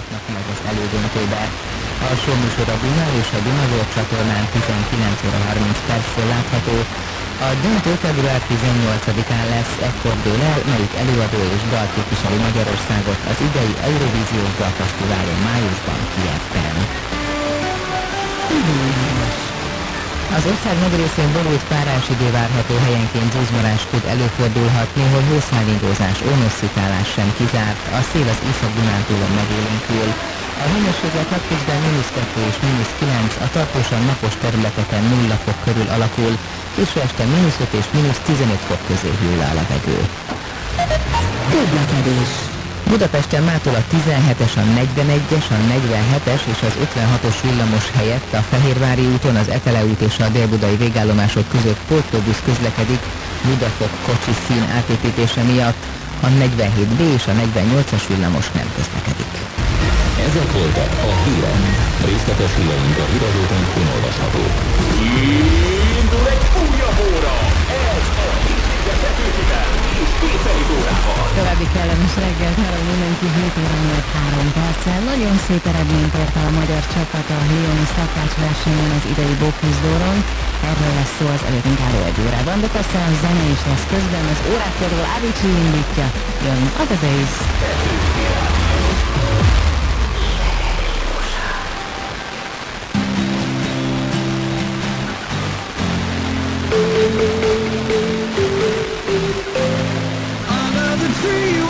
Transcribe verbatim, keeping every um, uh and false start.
jutnak meg az elődöntőbe. A show műsor a Duna és a Dunazord csatornán tizenkilenc óra harminc perccel látható. A döntő február tizennyolcadikán lesz, ekkor dől el, melyik előadó és dal képviseli Magyarországot az idei Eurovíziós Dalfesztiválon májusban Kijevben. Az ország nagy részén borult párás idő várható, helyenként zúzmaráskud előfordulhat, néhol hószálindózás, ónosszitálás sem kizárt, a szél az Észak-Dunántúlon megélénkül. A hőmérséklet napközben mínusz kettő és mínusz kilenc, a tartósan napos területeken nulla fok körül alakul, késő este mínusz öt és mínusz tizenöt fok közé hűl le a levegő. Közlekedés. Budapesten mától a tizenhetes, a negyvenegyes, a negyvenhetes és az ötvenhatos villamos helyett a Fehérvári úton az Etele út és a délbudai végállomások között pótlóbusz közlekedik Budafok kocsi szín átépítése miatt, a negyvenhét bé és a negyvennyolcas villamos nem közlekedik. Ezek voltak a hírek. Részletes híreink a híradó pont hu olvasható. Indul egy újabb óra! Ez a hétvéges vetőtivel és kétszerűs órával. További kellemes reggelt, hello mindenki, hét óra múlt három perccel. Nagyon szép eredményt ért el a magyar csapat a Lyoni szakács versenyen az idei Bocuse-d'Oron. Erről lesz szó az előttünk álló egy órában, de persze a zene is lesz közben, az órákról Avicii indítja. Jön a The Bass. Under the tree